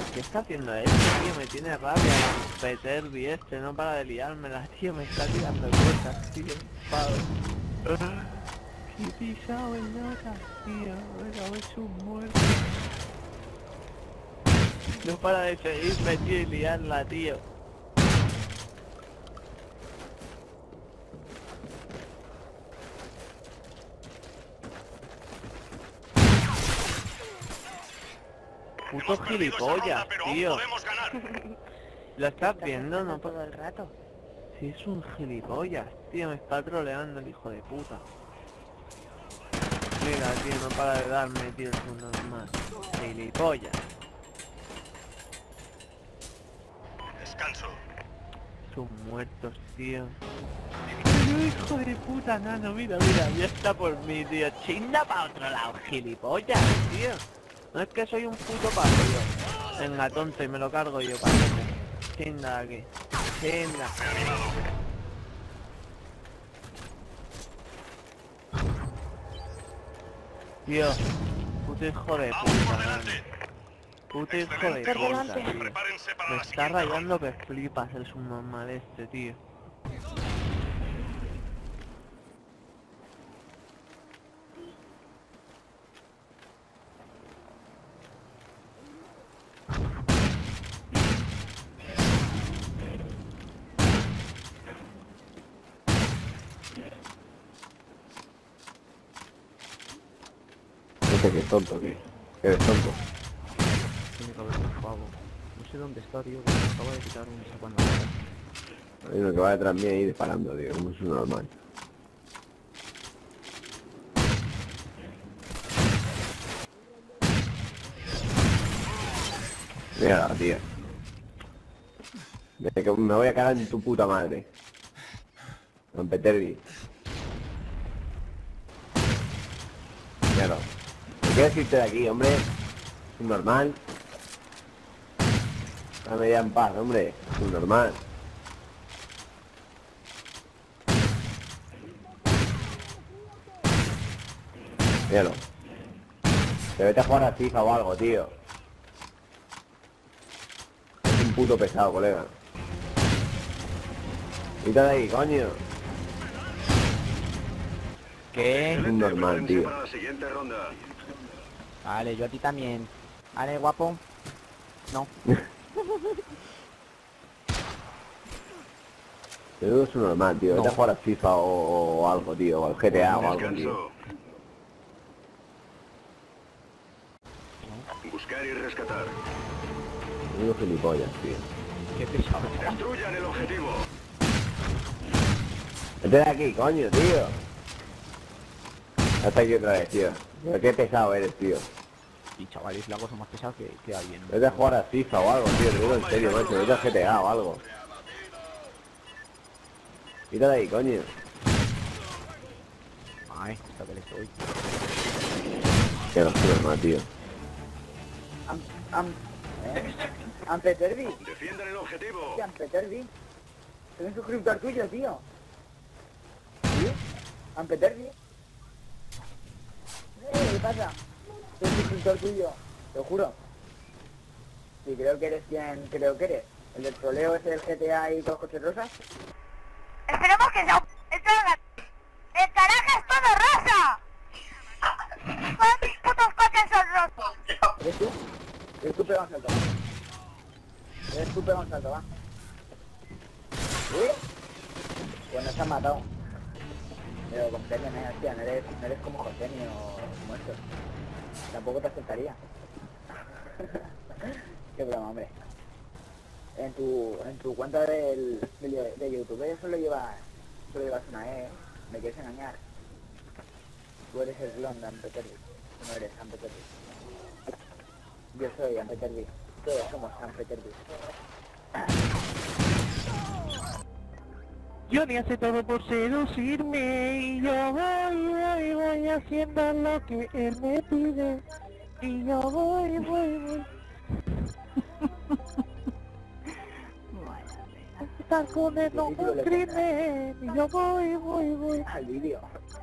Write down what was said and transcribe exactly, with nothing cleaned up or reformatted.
¿Qué está haciendo este, tío? Me tiene rabia. Peterbi este, no para de liármela, tío. Me está tirando cosas, tío. Pado. Qué pisado el nota, tío. Me cago en su muerte. No para de seguirme, tío, y liarla, tío. Puto gilipollas, tío. ¿Lo estás viendo? No todo el rato. Si es un gilipollas, tío, me está troleando el hijo de puta. Mira, tío, no para de darme, tío, es un normal. Gilipollas. Descanso. Son muertos, tío. Pero hijo de puta, nano, mira, mira, ya está por mí, tío. Chinda para otro lado, gilipollas, tío. No es que soy un puto pájaro. Venga, tonto, y me lo cargo yo, paquete. Chinda aquí. Chinda. Tío, puto hijo de puta, man. Puto hijo de puta, tío. Me está rayando que flipas el subnormal este, tío. Este que es tonto, tío. Que eres tonto. Tiene que haber un pavo. No sé dónde está, tío, que me acaba de quitar un saco en la cara. Hay uno que va detrás mío ahí disparando, tío, como es un normal. Mira, tío. Me, me voy a cagar en tu puta madre. Don Peterbi. Míralo. ¿Qué quieres irte de aquí, hombre? Es un normal. Dame ya en paz, hombre. Es un normal. Míralo. Te vete a jugar a FIFA o algo, tío. Es un puto pesado, colega. Quita de ahí, coño. ¿Qué? Es un normal, tío. Para la siguiente ronda. Vale, yo a ti también. Vale, guapo. No. Pero es un normal, tío. Vete a jugar a FIFA o, o algo, tío. O al G T A o algo, tío. Descanso. Buscar y rescatar. Menudo gilipollas, tío. Qué pesado. Destruyan el objetivo. Vete de aquí, coño, tío. Hasta aquí otra vez, tío. Pero qué pesado eres, tío. Y chavales, la cosa más pesada que, que hay en... Vete a jugar a FIFA o algo, tío. Te digo en serio, macho. Vete a G T A o algo. Quita de ahí, coño. Ay, hasta que le estoy. Que no es normal, tío. Am, am, ¿eh? Ampeterbi, Defiendan el objetivo. tío, Ampeterbi. Soy un suscriptor tuyo, tío. ¿Sí? Ampeterbi. Eh, ¿qué pasa? Soy un suscriptor tuyo, te lo juro. Sí, creo que eres quien creo que eres. El del troleo ese del G T A y todos los coches rosas. Esperemos que sea... Esto ¡el carajo es todo rosa! Todos mis putos coches son rojos. ¿Eres tú? Eres tú, pega un salto, va. Eres tú, pega un salto, va. ¿Sí? Pues no se han matado. Pero con premio, no, hostia, no eres, no eres como José ni o como estos. Tampoco te aceptaría. Qué broma, hombre. En tu, en tu cuenta del, de, de YouTube ya solo llevas, solo llevas una E, me quieres engañar. Tú eres el clon de Ampeterbi, tú no eres Ampeterbi. Yo soy Ampeterbi, todos somos Ampeterbi. Johnny hace todo por seducirme y yo voy, voy, voy haciendo lo que él me pide y yo voy, voy, voy. Están cometiendo un crimen y yo voy, voy, voy. Al vídeo.